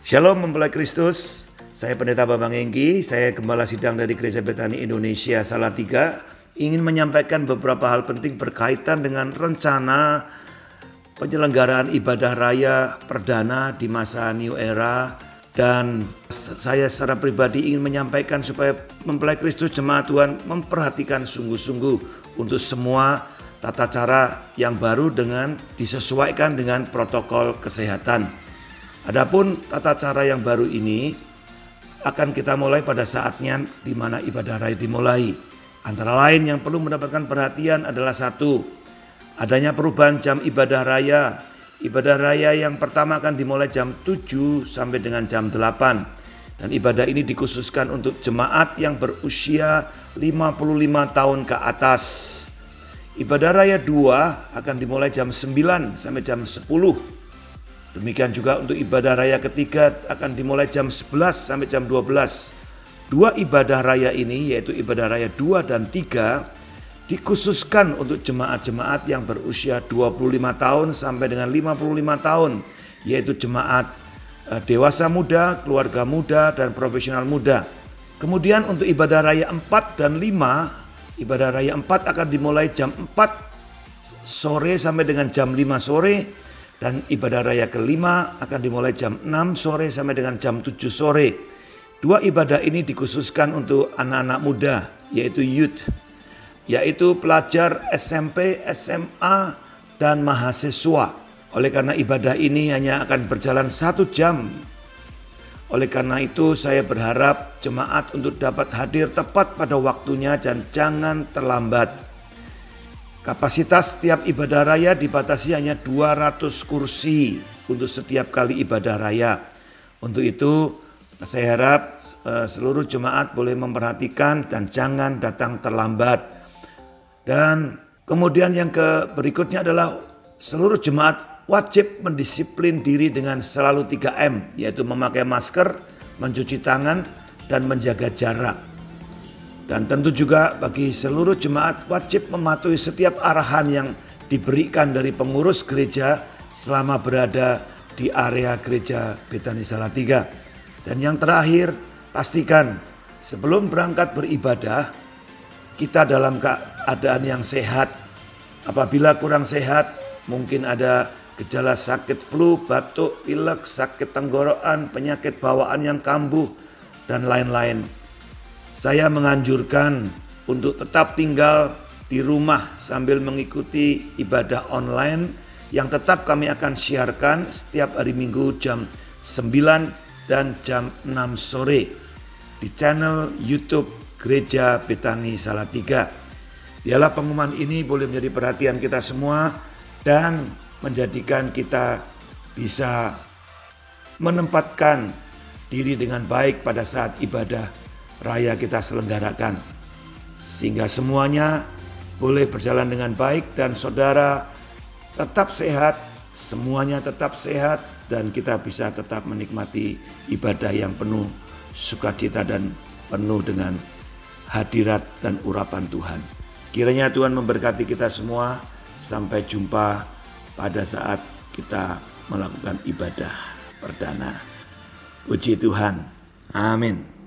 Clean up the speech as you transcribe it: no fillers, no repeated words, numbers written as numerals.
Shalom mempelai Kristus, saya Pendeta Bambang Engki, saya Gembala Sidang dari Gereja Betani Indonesia Salatiga, ingin menyampaikan beberapa hal penting berkaitan dengan rencana penyelenggaraan ibadah raya perdana di masa New Era. Dan saya secara pribadi ingin menyampaikan supaya mempelai Kristus jemaat Tuhan memperhatikan sungguh-sungguh untuk semua tata cara yang baru dengan disesuaikan dengan protokol kesehatan. Adapun tata cara yang baru ini akan kita mulai pada saatnya di mana ibadah raya dimulai. Antara lain yang perlu mendapatkan perhatian adalah satu, adanya perubahan jam ibadah raya. Ibadah raya yang pertama akan dimulai jam 7 sampai dengan jam 8. Dan ibadah ini dikhususkan untuk jemaat yang berusia 55 tahun ke atas. Ibadah raya 2 akan dimulai jam 9 sampai jam 10. Demikian juga untuk ibadah raya ketiga akan dimulai jam 11 sampai jam 12. Dua ibadah raya ini yaitu ibadah raya 2 dan 3 dikhususkan untuk jemaat-jemaat yang berusia 25 tahun sampai dengan 55 tahun. Yaitu jemaat dewasa muda, keluarga muda, dan profesional muda. Kemudian untuk ibadah raya 4 dan 5, ibadah raya 4 akan dimulai jam 4 sore sampai dengan jam 5 sore. Dan ibadah raya kelima akan dimulai jam 6 sore sampai dengan jam 7 sore. Dua ibadah ini dikhususkan untuk anak-anak muda, yaitu youth, yaitu pelajar SMP, SMA, dan mahasiswa. Oleh karena ibadah ini hanya akan berjalan 1 jam. Oleh karena itu saya berharap jemaat untuk dapat hadir tepat pada waktunya dan jangan terlambat. Kapasitas setiap ibadah raya dibatasi hanya 200 kursi untuk setiap kali ibadah raya. Untuk itu saya harap seluruh jemaat boleh memperhatikan dan jangan datang terlambat. Dan kemudian yang berikutnya adalah seluruh jemaat wajib mendisiplin diri dengan selalu 3M, yaitu memakai masker, mencuci tangan, dan menjaga jarak. Dan tentu juga bagi seluruh jemaat wajib mematuhi setiap arahan yang diberikan dari pengurus gereja selama berada di area gereja Betani Salatiga. Dan yang terakhir, pastikan sebelum berangkat beribadah, kita dalam keadaan yang sehat. Apabila kurang sehat, mungkin ada gejala sakit flu, batuk, pilek, sakit tenggorokan, penyakit bawaan yang kambuh, dan lain-lain. Saya menganjurkan untuk tetap tinggal di rumah sambil mengikuti ibadah online yang tetap kami akan siarkan setiap hari Minggu jam 9 dan jam 6 sore di channel YouTube Gereja Betani Salatiga. Biarlah pengumuman ini boleh menjadi perhatian kita semua dan menjadikan kita bisa menempatkan diri dengan baik pada saat ibadah raya kita selenggarakan, sehingga semuanya boleh berjalan dengan baik dan saudara tetap sehat, semuanya tetap sehat, dan kita bisa tetap menikmati ibadah yang penuh sukacita dan penuh dengan hadirat dan urapan Tuhan. Kiranya Tuhan memberkati kita semua. Sampai jumpa pada saat kita melakukan ibadah perdana. Puji Tuhan. Amin.